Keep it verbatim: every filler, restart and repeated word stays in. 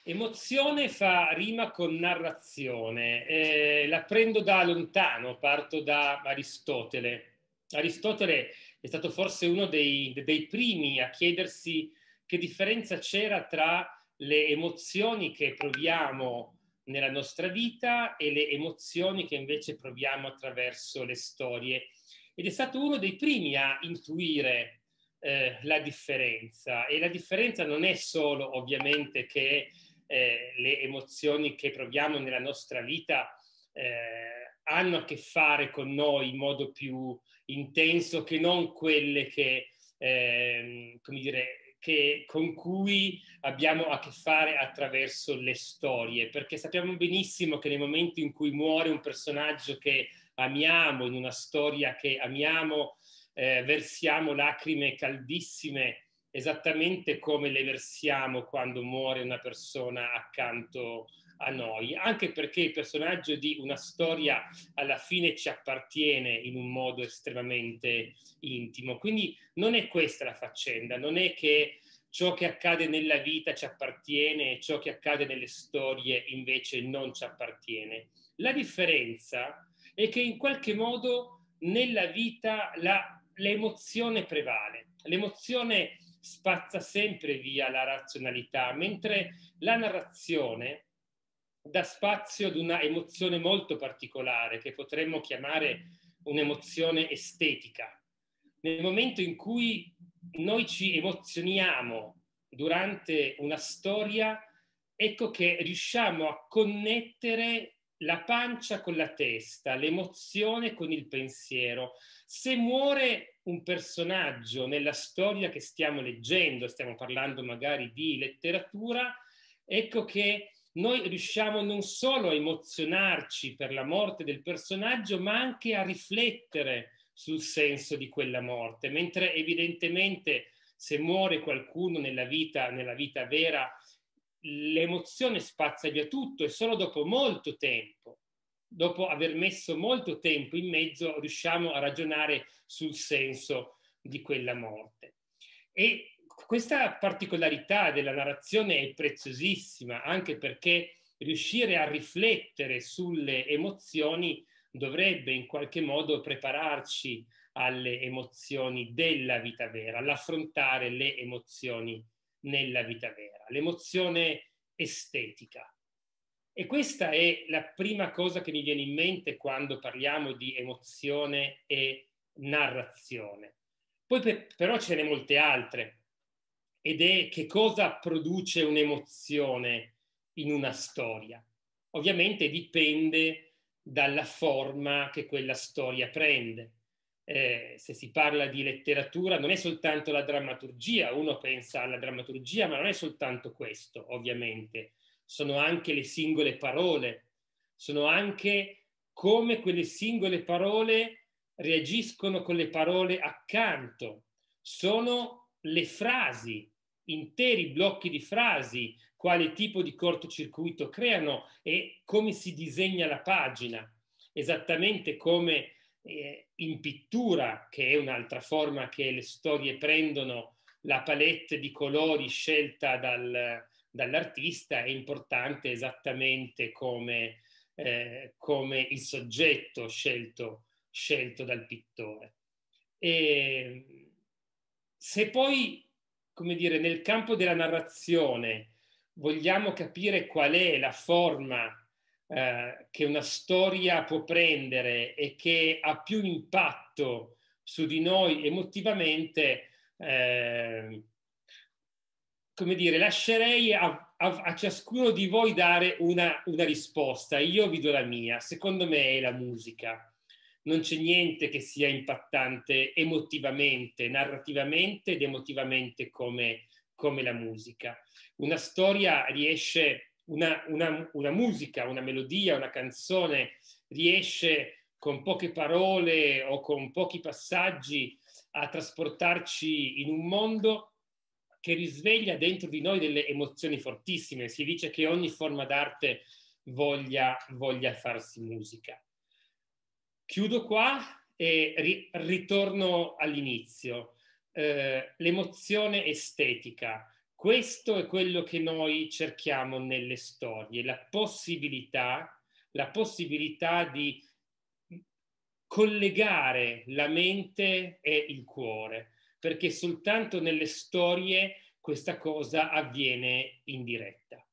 Emozione fa rima con narrazione, eh, la prendo da lontano, parto da Aristotele. Aristotele è stato forse uno dei, dei primi a chiedersi che differenza c'era tra le emozioni che proviamo nella nostra vita e le emozioni che invece proviamo attraverso le storie. Ed è stato uno dei primi a intuire eh, la differenza. E la differenza non è solo ovviamente che Eh, le emozioni che proviamo nella nostra vita eh, hanno a che fare con noi in modo più intenso che non quelle che, eh, come dire, che, con cui abbiamo a che fare attraverso le storie, perché sappiamo benissimo che nel momento in cui muore un personaggio che amiamo, in una storia che amiamo, eh, versiamo lacrime caldissime esattamente come le versiamo quando muore una persona accanto a noi, anche perché il personaggio di una storia alla fine ci appartiene in un modo estremamente intimo. Quindi non è questa la faccenda, non è che ciò che accade nella vita ci appartiene e ciò che accade nelle storie invece non ci appartiene. La differenza è che in qualche modo nella vita la, l'emozione prevale, l'emozione spazza sempre via la razionalità, mentre la narrazione dà spazio ad una emozione molto particolare che potremmo chiamare un'emozione estetica. Nel momento in cui noi ci emozioniamo durante una storia, ecco che riusciamo a connettere la pancia con la testa, l'emozione con il pensiero. Se muore un personaggio nella storia che stiamo leggendo, stiamo parlando magari di letteratura, ecco che noi riusciamo non solo a emozionarci per la morte del personaggio, ma anche a riflettere sul senso di quella morte, mentre evidentemente se muore qualcuno nella vita, nella vita vera, l'emozione spazza via tutto e solo dopo molto tempo, dopo aver messo molto tempo in mezzo, riusciamo a ragionare sul senso di quella morte. E questa particolarità della narrazione è preziosissima, anche perché riuscire a riflettere sulle emozioni dovrebbe in qualche modo prepararci alle emozioni della vita vera, all'affrontare le emozioni nella vita vera, l'emozione estetica. E questa è la prima cosa che mi viene in mente quando parliamo di emozione e narrazione. Poi per, però ce ne molte altre, ed è che cosa produce un'emozione in una storia. Ovviamente dipende dalla forma che quella storia prende. Eh, se si parla di letteratura non è soltanto la drammaturgia, uno pensa alla drammaturgia, ma non è soltanto questo, ovviamente. Sono anche le singole parole, sono anche come quelle singole parole reagiscono con le parole accanto, sono le frasi, interi blocchi di frasi, quale tipo di cortocircuito creano e come si disegna la pagina, esattamente come eh, in pittura, che è un'altra forma che le storie prendono, la palette di colori scelta dal, dall'artista è importante esattamente come, eh, come il soggetto scelto, scelto dal pittore. E se poi, come dire, nel campo della narrazione vogliamo capire qual è la forma eh, che una storia può prendere e che ha più impatto su di noi emotivamente, eh, come dire, lascerei a, a, a ciascuno di voi dare una, una risposta. Io vi do la mia. Secondo me è la musica. Non c'è niente che sia impattante emotivamente, narrativamente ed emotivamente come, come la musica. Una storia riesce, una, una, una musica, una melodia, una canzone riesce con poche parole o con pochi passaggi a trasportarci in un mondo che risveglia dentro di noi delle emozioni fortissime. Si dice che ogni forma d'arte voglia, voglia farsi musica. Chiudo qua e ri ritorno all'inizio. Eh, l'emozione estetica. Questo è quello che noi cerchiamo nelle storie, la possibilità, la possibilità di collegare la mente e il cuore, perché soltanto nelle storie questa cosa avviene in diretta.